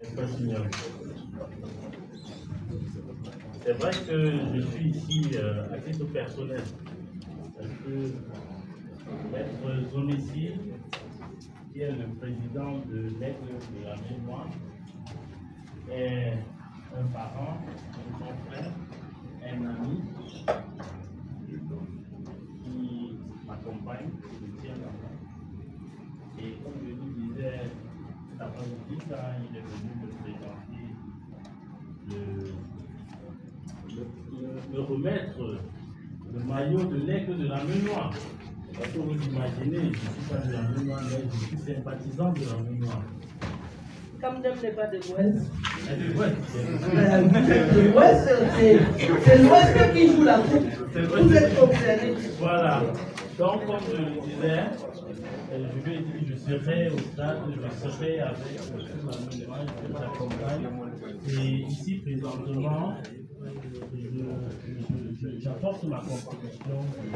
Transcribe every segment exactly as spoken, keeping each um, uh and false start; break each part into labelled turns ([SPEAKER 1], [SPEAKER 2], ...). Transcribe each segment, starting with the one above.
[SPEAKER 1] C'est vrai que je suis ici euh, à titre personnel, parce que Maître Zonessi, qui est le président de l'Aigle de la Mémoire, est un parent, un grand frère, un ami qui m'accompagne, qui me tient la main. Et comme je vous disais cet après-midi, quand il est venu me présenter le Le, le, le remettre le maillot de l'Aigle de la Mémoire. Parce que vous imaginez, je ne suis pas de la Mémoire, mais je suis sympathisant de la Mémoire.
[SPEAKER 2] Comme Dem n'est pas de l'Ouest.
[SPEAKER 1] De l'Ouest.
[SPEAKER 2] De l'Ouest, c'est l'Ouest qui joue la coupe. Vous êtes concernés.
[SPEAKER 1] Voilà. Donc, comme je le disais, je lui ai dit que je serai au stade, je serai avec ma mémoire, je vous accompagne. Et ici, présentement, j'apporte ma contribution.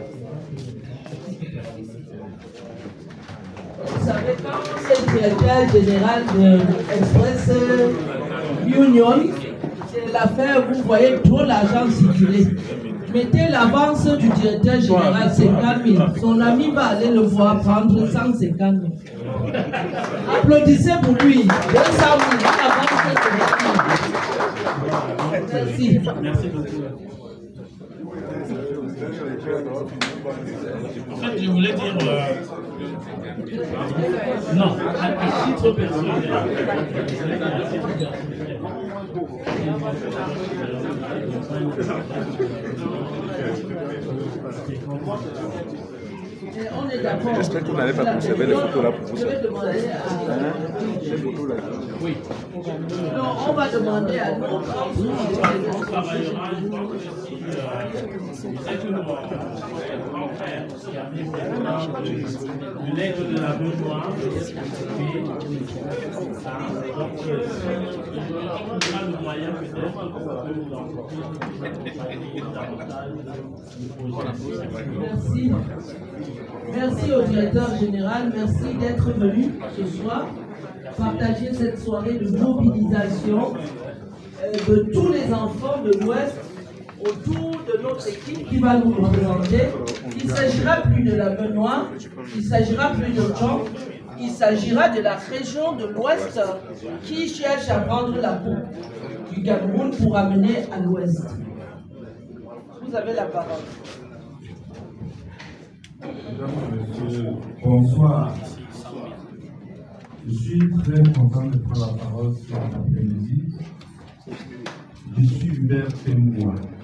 [SPEAKER 2] Vous savez, quand c'est le directeur général de Express Union, c'est l'affaire, vous voyez trop l'argent circuler. Mettez l'avance du directeur général, cinquante mille. Son ami va aller le voir prendre cent cinquante mille. Applaudissez pour lui. deux cent mille. Merci.
[SPEAKER 1] Merci beaucoup. En fait, je voulais dire... Euh, non, à, à titre personnel. À titre personnel.
[SPEAKER 2] On est d'accord.
[SPEAKER 3] J'espère que vous n'allez pas conserver les photos là pour vous.
[SPEAKER 2] Je vais demander à...
[SPEAKER 3] Hein? Les photos là.
[SPEAKER 1] Oui.
[SPEAKER 2] Non, on va demander à nous.
[SPEAKER 1] On travaillera, je pense que si c'est que mon grand frère qui a mis de l'Aigle de la Mémoire, donc on a le moyen peut-être que nous accompagner davantage le projet.
[SPEAKER 2] Merci. Merci au directeur général, merci d'être venu ce soir partager cette soirée de mobilisation euh, de tous les enfants de l'Ouest autour de notre équipe qui va nous représenter. Il ne s'agira plus de la Mémoire, il s'agira plus de gens, il s'agira de la région de l'Ouest qui cherche à prendre la coupe du Cameroun pour amener à l'Ouest. Vous avez la parole.
[SPEAKER 4] Mesdames, Messieurs, bonsoir. Je suis très content de prendre la parole cet après-midi. Je suis Hubert Temoua.